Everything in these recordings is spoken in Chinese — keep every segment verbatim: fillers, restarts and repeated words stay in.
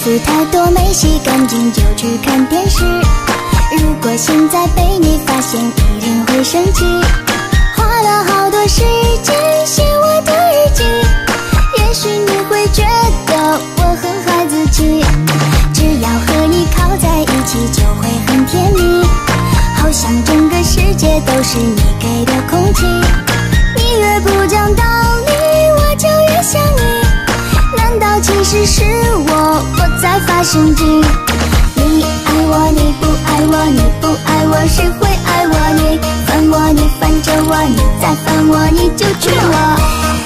服太多没洗干净就去看电视。如果现在被你发现，一定会生气。花了好多时间写我的日记，也许你会觉得我很孩子气。只要和你靠在一起就会很甜蜜，好像整个世界都是你给的空气。你越不讲道理，我就越想你。难道其实是我，我在发神经？你爱我，你不爱我，你不爱我，谁会爱我？你烦我，你烦着我，你再烦我，你就娶我。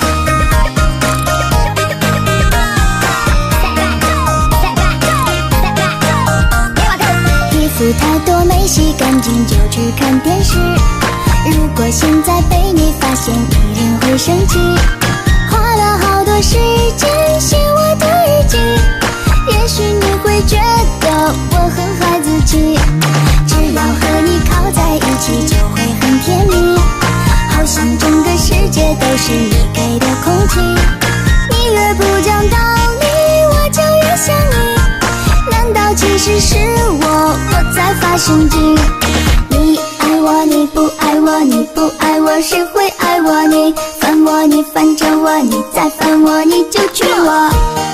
衣服太多没洗干净就去看电视。如果现在被你发现，一定会生气。花了好多时间写我的日记，也许你会觉得我很孩子气。只要和你靠在一起就会很甜蜜，好像整个世界都是你给的空气。你越不讲道理，我就越想你。难道其实是我，我在发神经？你爱我，你不爱我，你不爱我，谁会爱我？你烦我，你烦着我，你再烦我，你就娶我。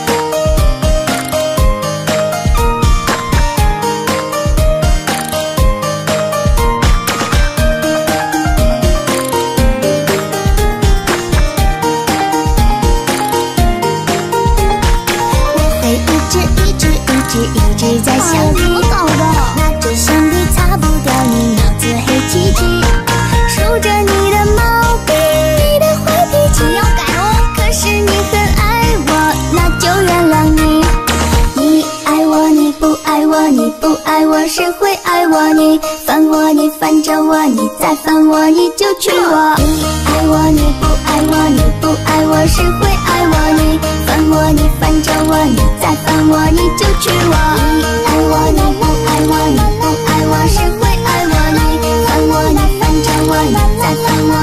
我会一直一直一直一直在想你，拿着橡皮擦不掉你脑子黑漆漆，数着你的毛病，你的坏脾气要改哦。可是你很爱我，那就原谅你。你爱我，你不爱我，你不爱我，谁会爱我？你烦我，你烦着我，你再烦我，你就娶我。你爱我，你不爱我，你不爱我，谁会爱我？你烦我，你烦着我，你再烦我，你就娶我。你爱我，你不爱我，你不爱我，谁会爱我？你烦我，你烦着我，你再烦我，